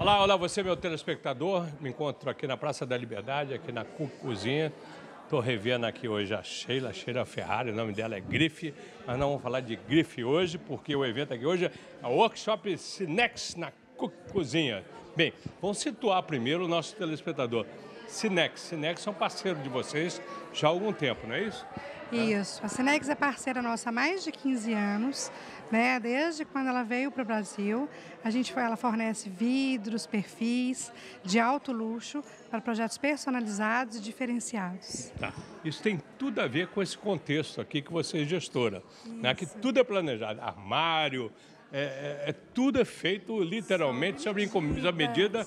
Olá, olá, você meu telespectador. Me encontro aqui na Praça da Liberdade, aqui na Cook Cozinha. Estou revendo aqui hoje a Sheila Ferrari, o nome dela é Grife, mas não vamos falar de Grife hoje, porque o evento aqui hoje é o Workshop Cinex na Cook Cozinha. Bem, vamos situar primeiro o nosso telespectador. Cinex são parceiros de vocês já há algum tempo, não é isso? Isso, a Cinex é parceira nossa há mais de 15 anos, né? Desde quando ela veio para o Brasil. Ela fornece vidros, perfis de alto luxo para projetos personalizados e diferenciados. Tá. Isso tem tudo a ver com esse contexto aqui que você é gestora, né? Que tudo é planejado, armário, tudo é feito literalmente sobre a medida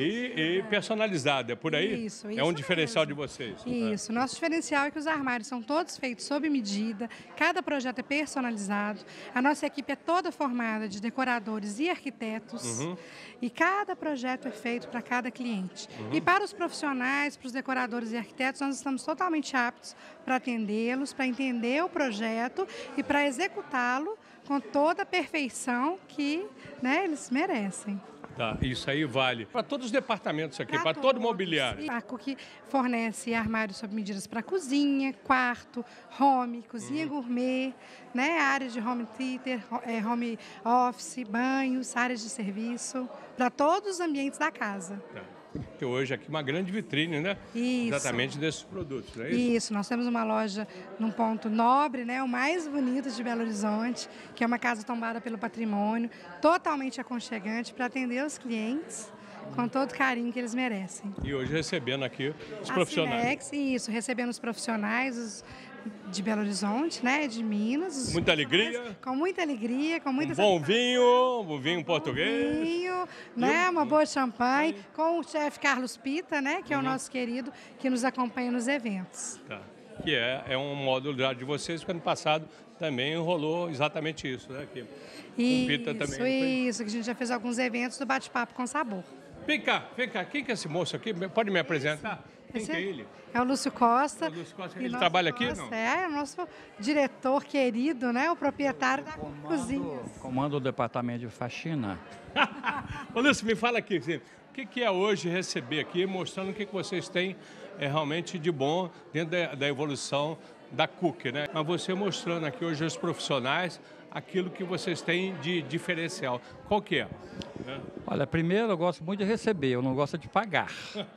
e personalizado, é por aí? Isso é um diferencial mesmo. De vocês. Isso, nosso diferencial é que os armários são todos feitos sob medida, cada projeto é personalizado, a nossa equipe é toda formada de decoradores e arquitetos, e cada projeto é feito para cada cliente. E para os profissionais, para os decoradores e arquitetos, nós estamos totalmente aptos para atendê-los, para entender o projeto e para executá-lo com toda a perfeição que, né, eles merecem. Tá, isso aí vale para todos os departamentos aqui, para todo o mobiliário. A Cook fornece armários sob medidas para cozinha, quarto, home, cozinha gourmet, né, áreas de home theater, home office, banhos, áreas de serviço, para todos os ambientes da casa. Tá. Que hoje aqui uma grande vitrine, né? Isso. Exatamente desses produtos, não é isso? Isso, nós temos uma loja num ponto nobre, né, o mais bonito de Belo Horizonte, que é uma casa tombada pelo patrimônio, totalmente aconchegante para atender os clientes com todo o carinho que eles merecem. E hoje recebendo aqui os profissionais. Cinex, isso, recebendo os profissionais de Belo Horizonte, né, de Minas. Muita alegria. Com muita alegria, com muita bom vinho, um vinho português. Um vinho, né, uma boa champanhe, com o chefe Carlos Pita, né, que é o nosso querido, que nos acompanha nos eventos. Tá. Que é um módulo de vocês, que ano passado também rolou exatamente isso, né? Aqui. Isso, Pita também, isso, que a gente já fez alguns eventos do Bate-Papo com Sabor. Vem cá, quem que é esse moço aqui? Pode me apresentar? Quem que é ele? É o Lúcio Costa. O Lúcio Costa, ele trabalha aqui, não? É o nosso diretor querido, né? O proprietário da cozinha. Comando o departamento de faxina. Ô, Lúcio, me fala aqui, o que é hoje receber aqui, mostrando o que vocês têm realmente de bom dentro da evolução da Cook, né? Mas você mostrando aqui hoje aos profissionais aquilo que vocês têm de diferencial. Qual que é? Olha, primeiro eu gosto muito de receber, eu não gosto de pagar.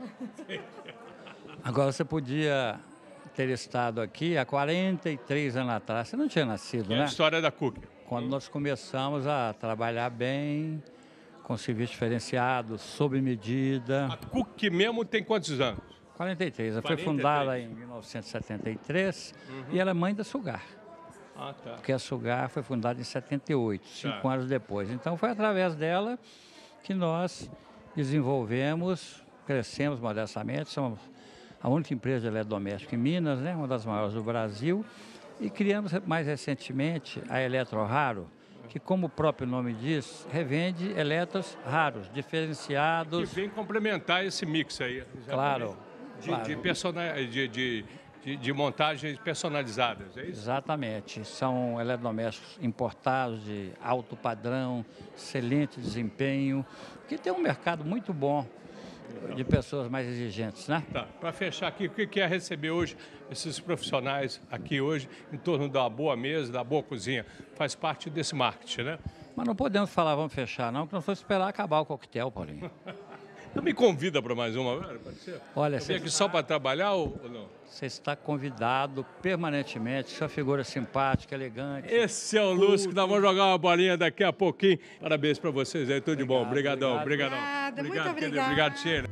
Agora você podia ter estado aqui há 43 anos atrás, você não tinha nascido, né? É a história da Cook. Quando nós começamos a trabalhar bem, com serviço diferenciado, sob medida. A Cook mesmo tem quantos anos? 43, ela foi fundada em 1973 e ela é mãe da Sugar. Ah, tá. Porque a Sugar foi fundada em 78, 5 anos depois. Então foi através dela que nós desenvolvemos, crescemos modestamente, somos a única empresa de eletrodoméstico em Minas, né, uma das maiores do Brasil, e criamos mais recentemente a Eletro Raro, que, como o próprio nome diz, revende eletros raros, diferenciados. Que vem complementar esse mix aí. Claro. De montagens personalizadas, é isso? Exatamente. São eletrodomésticos importados de alto padrão, excelente desempenho, que tem um mercado muito bom de pessoas mais exigentes, né? Tá. Para fechar aqui, o que é receber hoje esses profissionais aqui hoje em torno da boa mesa, da boa cozinha? Faz parte desse marketing, né? Mas não podemos falar, vamos fechar, não, porque nós vamos esperar acabar o coquetel, Paulinho. Então me convida para mais uma, pode ser? Olha, você aqui só para trabalhar ou não? Você está convidado permanentemente, sua figura simpática, elegante. Esse é o Lúcio, que nós vamos jogar uma bolinha daqui a pouquinho. Parabéns para vocês aí, tudo de bom. Obrigadão, obrigadão. Muito obrigada. Obrigado, Sheila.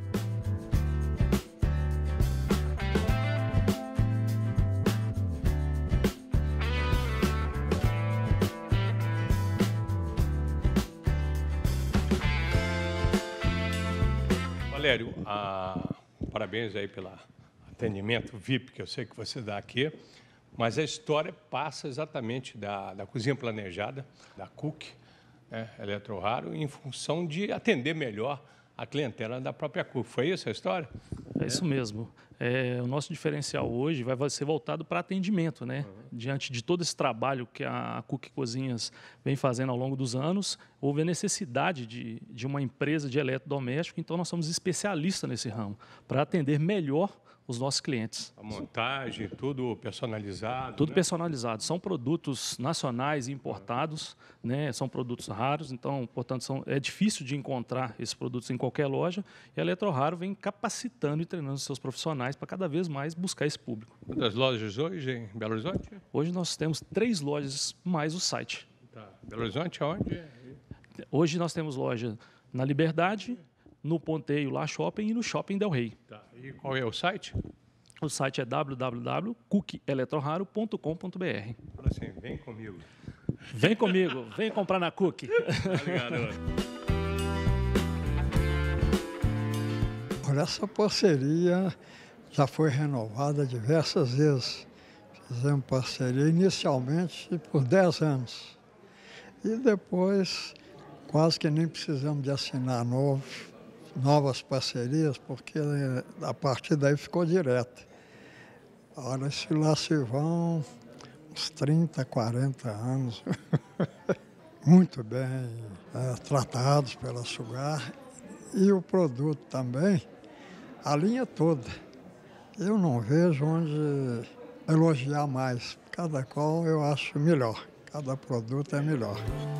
Valério, parabéns aí pelo atendimento VIP que eu sei que você dá aqui, mas a história passa exatamente da cozinha planejada, da Cook, né, Eletro Raro, em função de atender melhor a clientela da própria Cook. Foi isso a história? É isso mesmo. O nosso diferencial hoje vai ser voltado para atendimento, né? Diante de todo esse trabalho que a Cook Cozinhas vem fazendo ao longo dos anos, houve a necessidade de uma empresa de eletrodoméstico, então nós somos especialistas nesse ramo, para atender melhor os nossos clientes. A montagem, tudo personalizado. Tudo né? personalizado. São produtos nacionais e importados, né? São produtos raros, então, portanto, é difícil de encontrar esses produtos em qualquer loja. E a Eletroraro vem capacitando e treinando os seus profissionais para cada vez mais buscar esse público. Quantas lojas hoje em Belo Horizonte? Hoje nós temos 3 lojas mais o site. Tá. Belo Horizonte aonde? Hoje nós temos loja na Liberdade, no Ponteio Lá Shopping e no Shopping Del Rey. Tá. E qual é o site? O site é www.cookeletroRaro.com.br. Fala assim, vem comigo. Vem comigo, vem comprar na Cook. Obrigado. Olha, essa parceria já foi renovada diversas vezes. Fizemos parceria inicialmente por 10 anos. E depois quase que nem precisamos de assinar novas parcerias, porque a partir daí ficou direto. Olha, se lá se vão uns 30, 40 anos, muito bem tratados pela Sugar. E o produto também, a linha toda. Eu não vejo onde elogiar mais. Cada qual eu acho melhor, cada produto é melhor.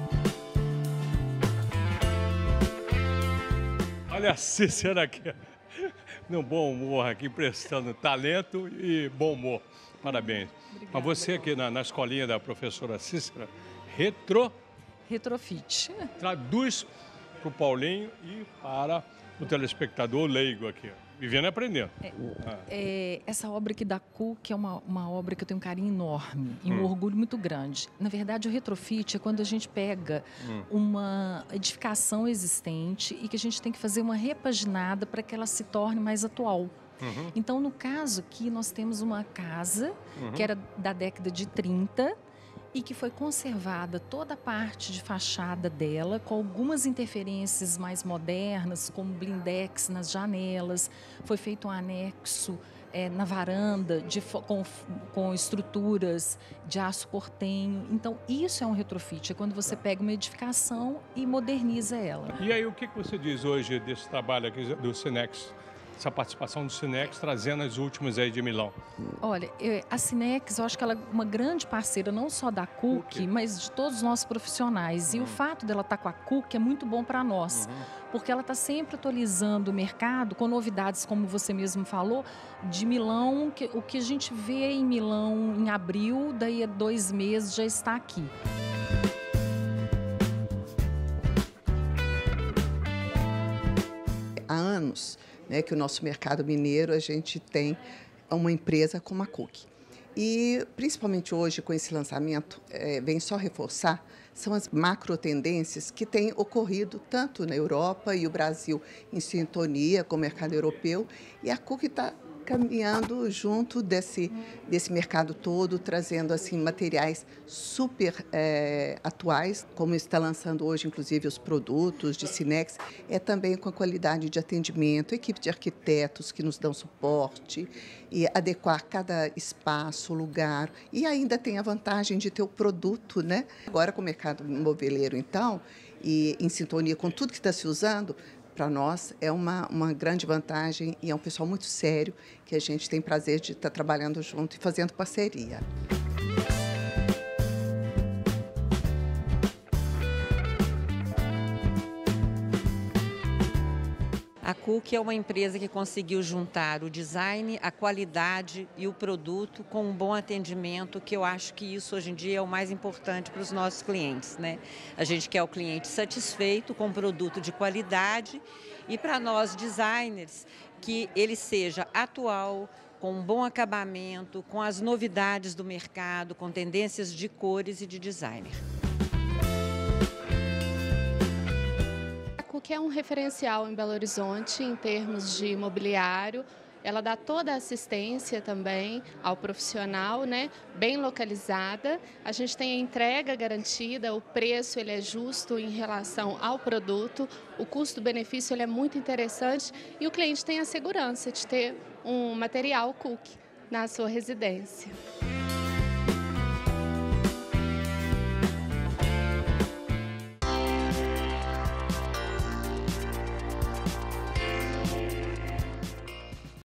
Olha a Cícera aqui, no bom humor aqui, prestando talento e bom humor. Parabéns. Obrigada. Mas você aqui na escolinha da professora Cícera, Retrofit. traduz para o Paulinho e para o telespectador leigo aqui. Vivendo e aprendendo. Essa obra aqui da Cook é uma obra que eu tenho um carinho enorme e um orgulho muito grande. Na verdade, o retrofit é quando a gente pega uma edificação existente e que a gente tem que fazer uma repaginada para que ela se torne mais atual. Então, no caso aqui, nós temos uma casa que era da década de 30 e que foi conservada toda a parte de fachada dela, com algumas interferências mais modernas, como blindex nas janelas. Foi feito um anexo na varanda com estruturas de aço portenho. Então, isso é um retrofit, é quando você pega uma edificação e moderniza ela. E aí, o que você diz hoje desse trabalho aqui do Cinex? Essa participação do Cinex trazendo as últimas aí de Milão. Olha, a Cinex, eu acho que ela é uma grande parceira, não só da Cook, mas de todos os nossos profissionais. E o fato dela estar com a Cook é muito bom para nós, porque ela está sempre atualizando o mercado com novidades, como você mesmo falou, de Milão. O que a gente vê em Milão em abril, daí a 2 meses já está aqui. Há anos que o nosso mercado mineiro, a gente tem uma empresa como a Cook. E, principalmente hoje, com esse lançamento, vem só reforçar, são as macro tendências que têm ocorrido tanto na Europa e o Brasil em sintonia com o mercado europeu. E a Cook está caminhando junto desse mercado todo, trazendo assim materiais super atuais, como está lançando hoje, inclusive, os produtos de Cinex, também com a qualidade de atendimento, equipe de arquitetos que nos dão suporte e adequar cada espaço, lugar, e ainda tem a vantagem de ter o produto, né? Agora, com o mercado imobiliário, então, e em sintonia com tudo que está se usando, para nós é uma grande vantagem e é um pessoal muito sério que a gente tem prazer de estar trabalhando junto e fazendo parceria. A Cook é uma empresa que conseguiu juntar o design, a qualidade e o produto com um bom atendimento, que eu acho que isso hoje em dia é o mais importante para os nossos clientes, né? A gente quer o cliente satisfeito com um produto de qualidade e para nós designers que ele seja atual, com um bom acabamento, com as novidades do mercado, com tendências de cores e de design. A Cook é um referencial em Belo Horizonte em termos de mobiliário ela dá toda a assistência também ao profissional, né, bem localizada. A gente tem a entrega garantida, o preço ele é justo em relação ao produto, o custo-benefício ele é muito interessante e o cliente tem a segurança de ter um material Cook na sua residência.